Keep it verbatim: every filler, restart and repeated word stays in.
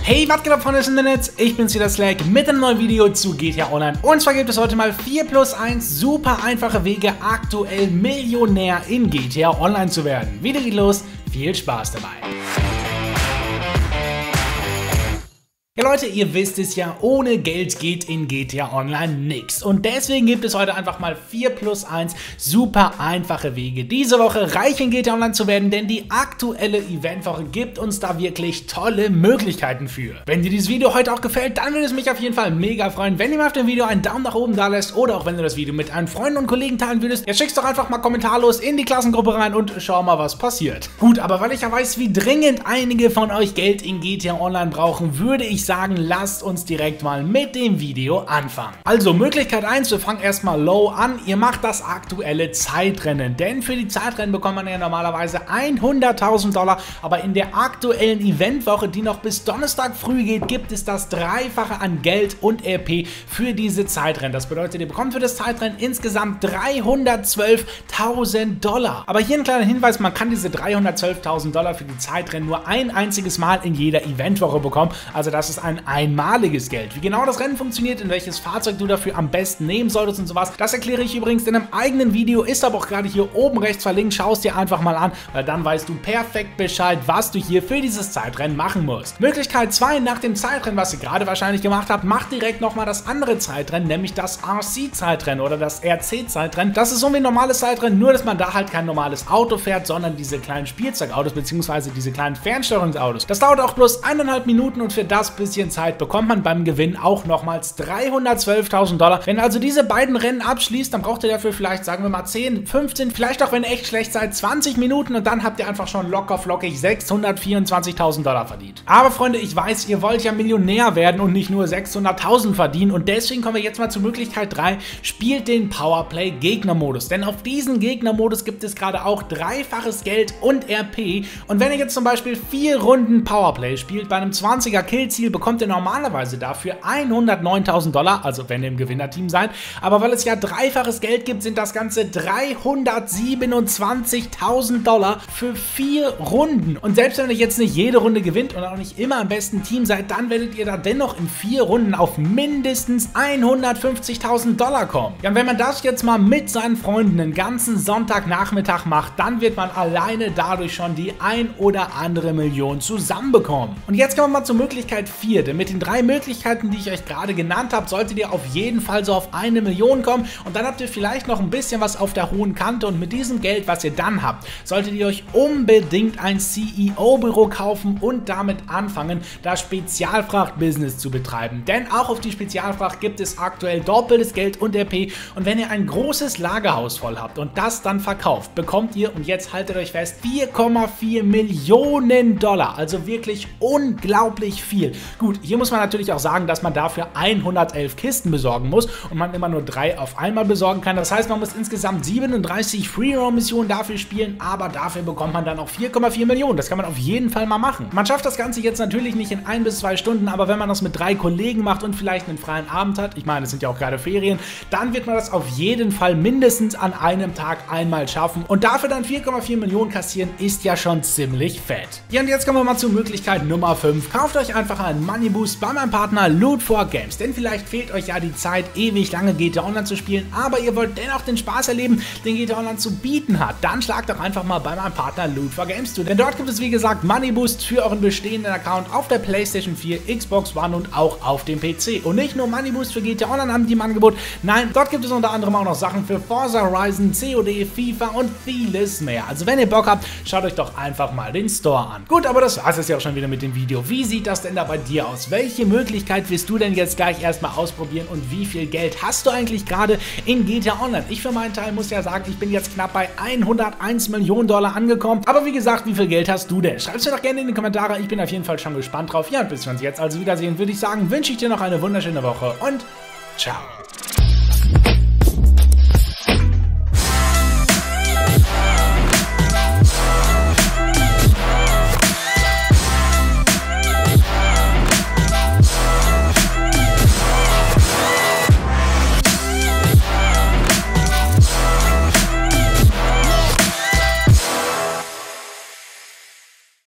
Hey, was geht ab, Freunde des Internets? Ich bin's wieder, Slack, mit einem neuen Video zu G T A Online. Und zwar gibt es heute mal vier plus eins super einfache Wege, aktuell Millionär in G T A Online zu werden. Video geht los, viel Spaß dabei. Ja Leute, ihr wisst es ja, ohne Geld geht in G T A Online nix. Und deswegen gibt es heute einfach mal vier plus eins super einfache Wege, diese Woche reich in G T A Online zu werden, denn die aktuelle Eventwoche gibt uns da wirklich tolle Möglichkeiten für. Wenn dir dieses Video heute auch gefällt, dann würde es mich auf jeden Fall mega freuen, wenn du mir auf dem Video einen Daumen nach oben da lässt oder auch wenn du das Video mit einem Freund und Kollegen teilen würdest. Jetzt schickst doch einfach mal kommentarlos in die Klassengruppe rein und schau mal, was passiert. Gut, aber weil ich ja weiß, wie dringend einige von euch Geld in G T A Online brauchen, würde ich sagen, lasst uns direkt mal mit dem Video anfangen. Also Möglichkeit eins, wir fangen erstmal low an. Ihr macht das aktuelle Zeitrennen, denn für die Zeitrennen bekommt man ja normalerweise hunderttausend Dollar, aber in der aktuellen Eventwoche, die noch bis Donnerstag früh geht, gibt es das Dreifache an Geld und R P für diese Zeitrennen. Das bedeutet, ihr bekommt für das Zeitrennen insgesamt dreihundertzwölftausend Dollar. Aber hier ein kleiner Hinweis, man kann diese dreihundertzwölftausend Dollar für die Zeitrennen nur ein einziges Mal in jeder Eventwoche bekommen. Also das ist ein einmaliges Geld. Wie genau das Rennen funktioniert, in welches Fahrzeug du dafür am besten nehmen solltest und sowas, das erkläre ich übrigens in einem eigenen Video, ist aber auch gerade hier oben rechts verlinkt. Schau es dir einfach mal an, weil dann weißt du perfekt Bescheid, was du hier für dieses Zeitrennen machen musst. Möglichkeit zwei, nach dem Zeitrennen, was ihr gerade wahrscheinlich gemacht habt, macht direkt nochmal das andere Zeitrennen, nämlich das R C-Zeitrennen oder das R C-Zeitrennen. Das ist so wie ein normales Zeitrennen, nur dass man da halt kein normales Auto fährt, sondern diese kleinen Spielzeugautos bzw. diese kleinen Fernsteuerungsautos. Das dauert auch bloß eineinhalb Minuten und für das bisschen Zeit bekommt man beim Gewinn auch nochmals dreihundertzwölftausend Dollar. Wenn also diese beiden Rennen abschließt, dann braucht ihr dafür vielleicht, sagen wir mal, zehn, fünfzehn, vielleicht auch wenn ihr echt schlecht seid, zwanzig Minuten und dann habt ihr einfach schon locker flockig sechshundertvierundzwanzigtausend Dollar verdient. Aber Freunde, ich weiß, ihr wollt ja Millionär werden und nicht nur sechshunderttausend verdienen und deswegen kommen wir jetzt mal zur Möglichkeit drei. Spielt den Powerplay Gegnermodus, denn auf diesen Gegnermodus gibt es gerade auch dreifaches Geld und R P und wenn ihr jetzt zum Beispiel vier Runden Powerplay spielt, bei einem zwanziger Killziel bekommt ihr normalerweise dafür hundertneuntausend Dollar, also wenn ihr im Gewinnerteam seid, aber weil es ja dreifaches Geld gibt, sind das Ganze dreihundertsiebenundzwanzigtausend Dollar für vier Runden. Und selbst wenn ihr jetzt nicht jede Runde gewinnt und auch nicht immer im besten Team seid, dann werdet ihr da dennoch in vier Runden auf mindestens hundertfünfzigtausend Dollar kommen. Ja, und wenn man das jetzt mal mit seinen Freunden den ganzen Sonntagnachmittag macht, dann wird man alleine dadurch schon die ein oder andere Million zusammenbekommen. Und jetzt kommen wir mal zur Möglichkeit vier, denn mit den drei Möglichkeiten, die ich euch gerade genannt habe, solltet ihr auf jeden Fall so auf eine Million kommen und dann habt ihr vielleicht noch ein bisschen was auf der hohen Kante und mit diesem Geld, was ihr dann habt, solltet ihr euch unbedingt ein C E O-Büro kaufen und damit anfangen, das Spezialfracht-Business zu betreiben. Denn auch auf die Spezialfracht gibt es aktuell doppeltes Geld und R P und wenn ihr ein großes Lagerhaus voll habt und das dann verkauft, bekommt ihr, und jetzt haltet euch fest, vier Komma vier Millionen Dollar, also wirklich unglaublich viel. Gut, hier muss man natürlich auch sagen, dass man dafür hundertelf Kisten besorgen muss und man immer nur drei auf einmal besorgen kann. Das heißt, man muss insgesamt siebenunddreißig Free-Roam-Missionen dafür spielen, aber dafür bekommt man dann auch vier Komma vier Millionen. Das kann man auf jeden Fall mal machen. Man schafft das Ganze jetzt natürlich nicht in ein bis zwei Stunden, aber wenn man das mit drei Kollegen macht und vielleicht einen freien Abend hat, ich meine, es sind ja auch gerade Ferien, dann wird man das auf jeden Fall mindestens an einem Tag einmal schaffen und dafür dann vier Komma vier Millionen kassieren, ist ja schon ziemlich fett. Ja, und jetzt kommen wir mal zur Möglichkeit Nummer fünf. Kauft euch einfach einen Money Boost bei meinem Partner Loot for Games, denn vielleicht fehlt euch ja die Zeit, ewig lange G T A Online zu spielen, aber ihr wollt dennoch den Spaß erleben, den G T A Online zu bieten hat. Dann schlagt doch einfach mal bei meinem Partner Loot for Games zu, denn dort gibt es wie gesagt Money Boost für euren bestehenden Account auf der PlayStation vier, Xbox One und auch auf dem P C. Und nicht nur Money Boost für G T A Online haben die im Angebot, nein, dort gibt es unter anderem auch noch Sachen für Forza Horizon, C O D, FIFA und vieles mehr. Also wenn ihr Bock habt, schaut euch doch einfach mal den Store an. Gut, aber das war es ja auch schon wieder mit dem Video. Wie sieht das denn da bei dir aus? Welche Möglichkeit willst du denn jetzt gleich erstmal ausprobieren und wie viel Geld hast du eigentlich gerade in G T A Online? Ich für meinen Teil muss ja sagen, ich bin jetzt knapp bei hunderteins Millionen Dollar angekommen. Aber wie gesagt, wie viel Geld hast du denn? Schreib es mir doch gerne in die Kommentare. Ich bin auf jeden Fall schon gespannt drauf. Ja, und bis wir uns jetzt also wiedersehen, würde ich sagen, wünsche ich dir noch eine wunderschöne Woche und ciao.